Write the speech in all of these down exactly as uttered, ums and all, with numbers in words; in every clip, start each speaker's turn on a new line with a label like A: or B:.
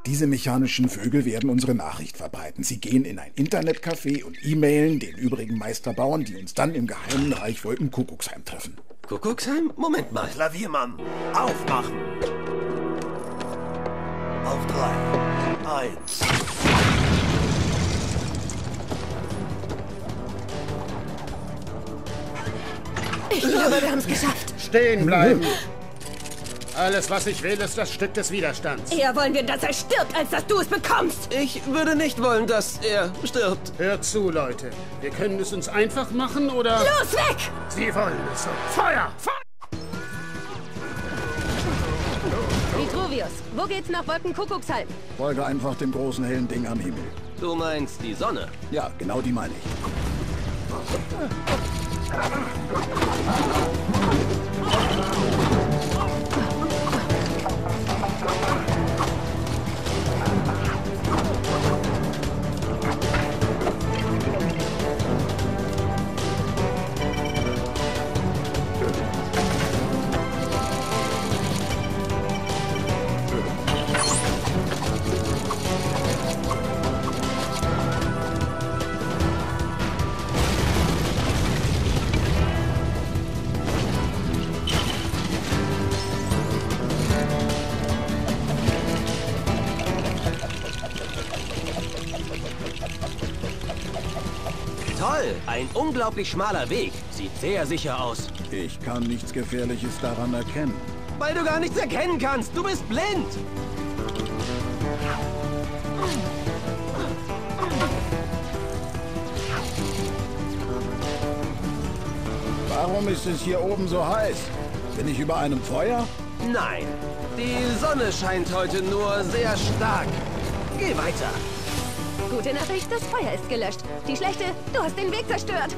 A: Diese mechanischen Vögel werden unsere Nachricht verbreiten. Sie gehen in ein Internetcafé und e-mailen den übrigen Meisterbauern, die uns dann im geheimen Reich Wolkenkuckucksheim treffen.
B: Kuckucksheim? Moment mal.
C: Klaviermann, aufmachen. Auf drei. Eins.
D: Ich glaube, wir haben es geschafft.
E: Stehen bleiben. Alles, was ich will, ist das Stück des Widerstands.
D: Eher wollen wir, dass er stirbt, als dass du es bekommst.
B: Ich würde nicht wollen, dass er stirbt.
E: Hört zu, Leute. Wir können es uns einfach machen, oder...
D: Los, weg!
E: Sie wollen es so. Feuer! Feuer!
D: Vitruvius, wo geht's nach Wolkenkuckucksheim?
A: Folge einfach dem großen hellen Ding am Himmel.
B: Du meinst die Sonne?
A: Ja, genau die meine ich.
B: Toll, ein unglaublich schmaler Weg. Sieht sehr sicher aus.
A: Ich kann nichts Gefährliches daran erkennen.
B: Weil du gar nichts erkennen kannst. Du bist blind.
A: Warum ist es hier oben so heiß? Bin ich über einem Feuer?
B: Nein, die Sonne scheint heute nur sehr stark. Geh weiter.
D: Gute Nachricht, das Feuer ist gelöscht. Die schlechte, du hast den Weg zerstört.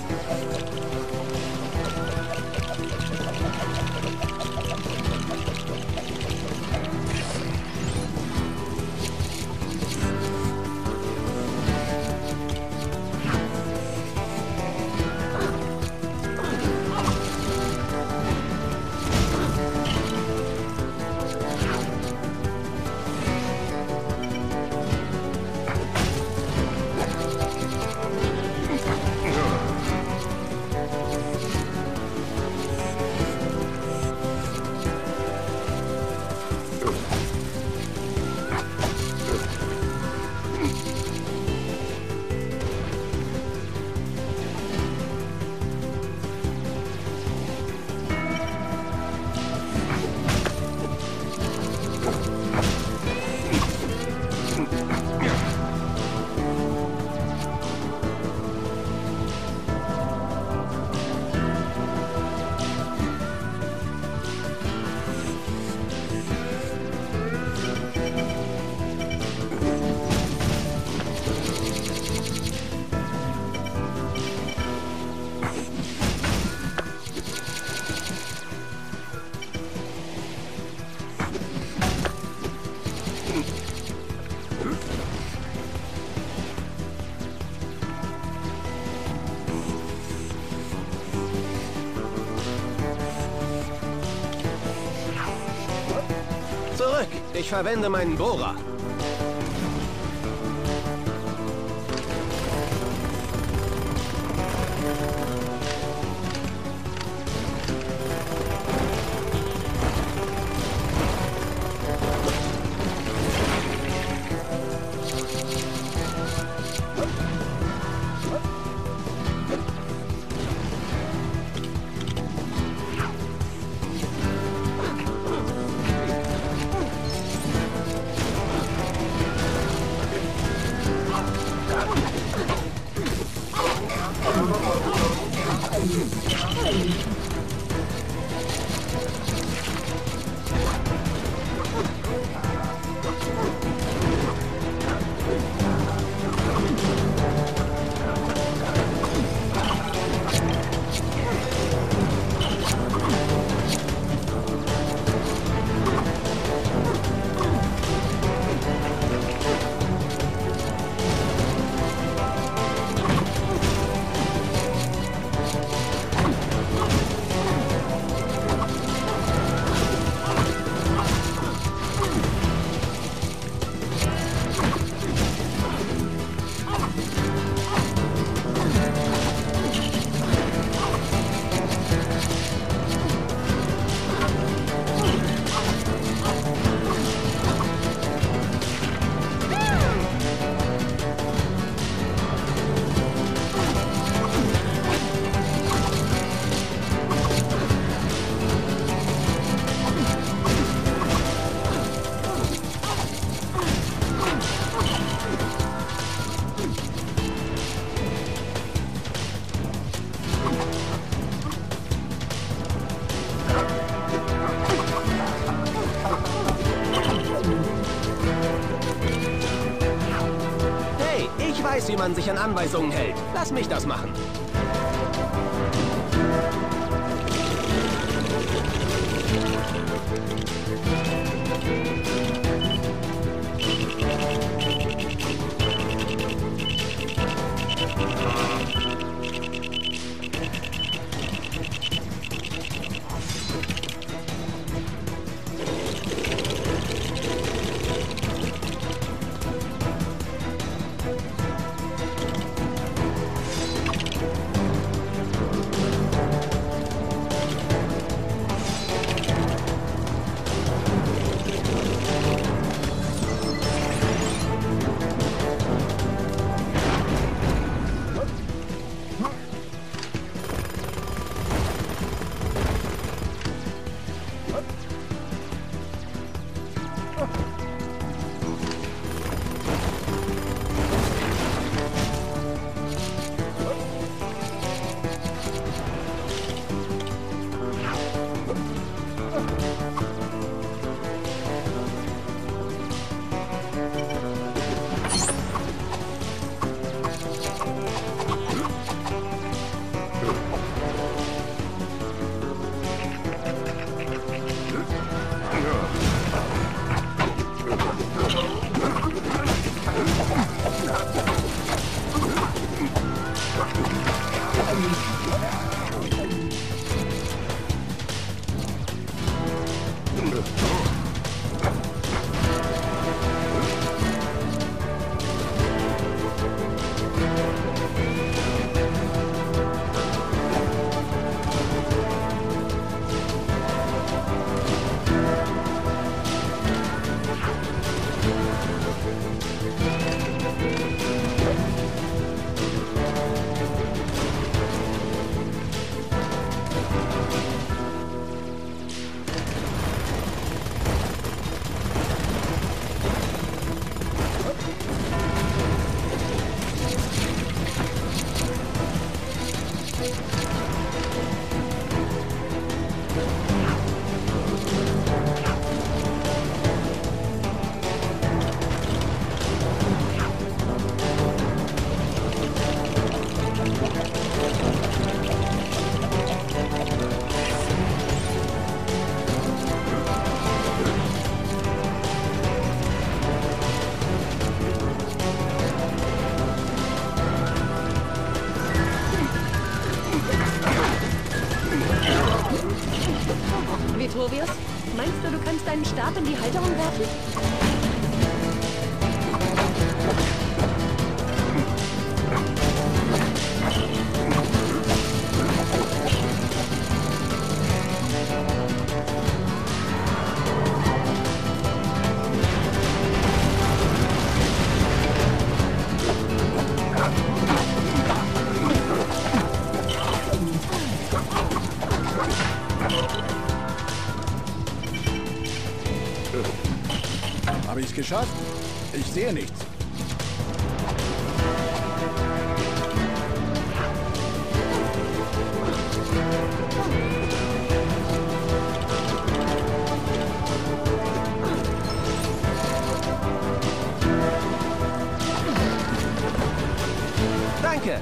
B: Zurück. Ich verwende meinen Bohrer. weiß, wie man sich an Anweisungen hält. Lass mich das machen.
D: Vitruvius, meinst du, du kannst deinen Stab in die Halterung werfen?
A: Habe ich es geschafft? Ich sehe nichts.
B: Danke.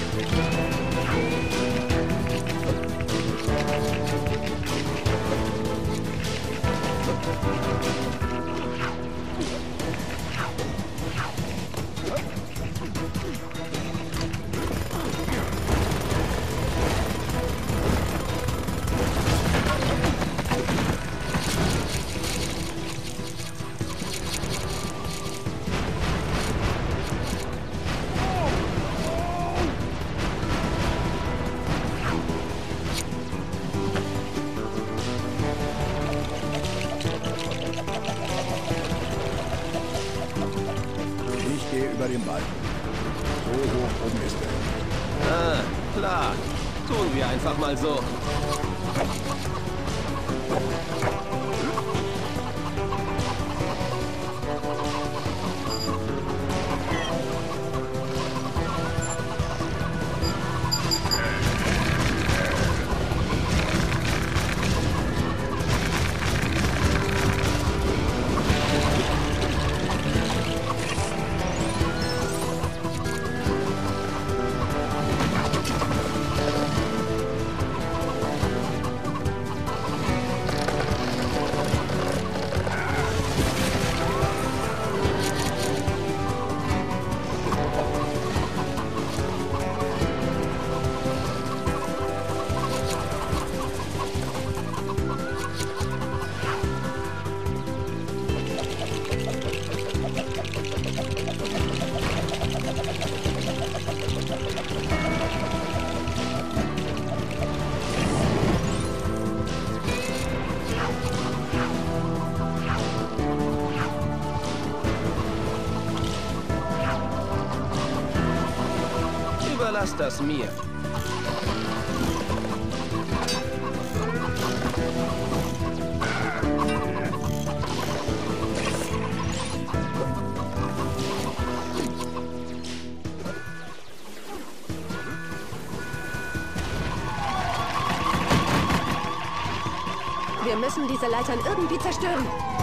A: Ich gehe über den Balken. So hoch oben ist er.
B: Ah, klar. Tun wir einfach mal so. überlass das mir.
D: Wir müssen diese Leitern irgendwie zerstören.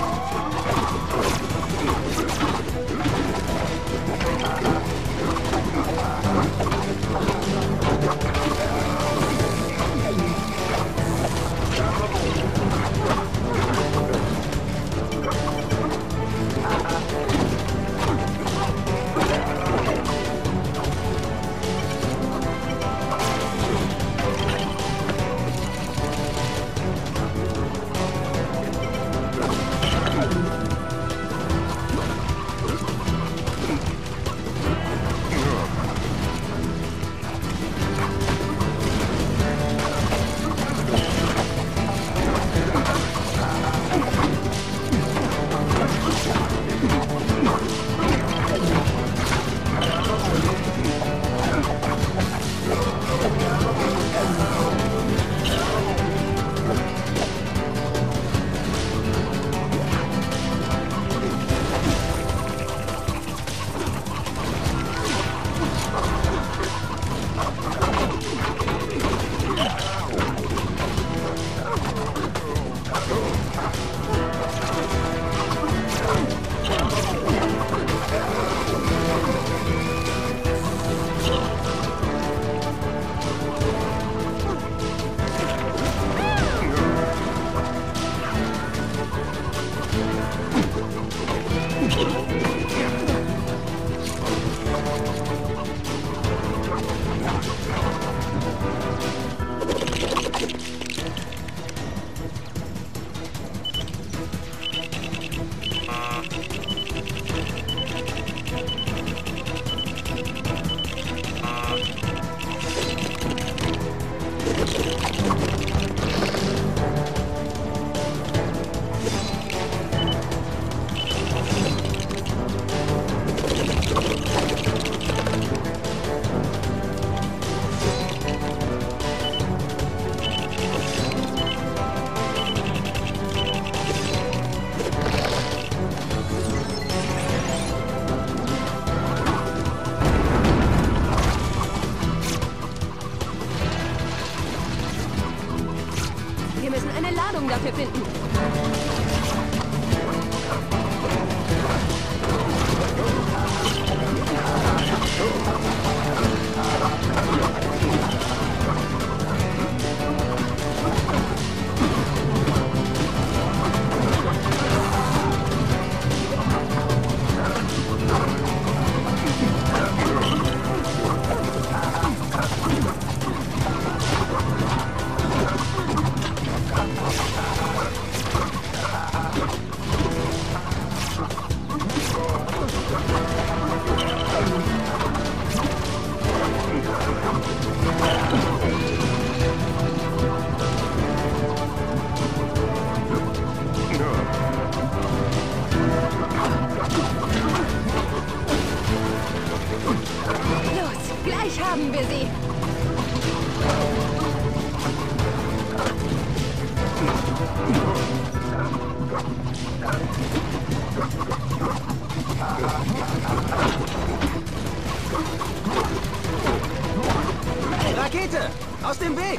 D: Wir müssen eine Ladung dafür finden. Haben wir sie!
B: Rakete! Aus dem Weg!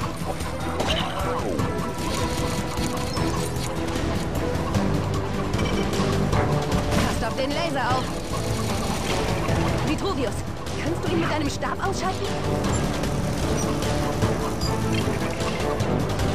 D: Passt auf den Laser auf! Vitruvius, kannst du ihn mit deinem Stab ausschalten?